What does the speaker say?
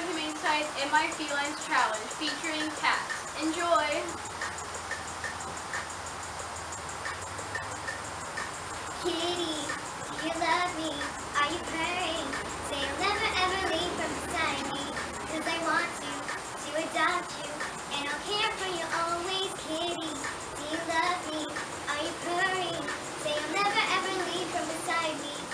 Humane Society's In My Felines Challenge featuring cats. Enjoy! Kitty, do you love me? Are you purring? Say you'll never ever leave from beside me. 'Cause I want to adopt you, and I'll care for you always. Kitty, do you love me? Are you purring? Say you'll never ever leave from beside me.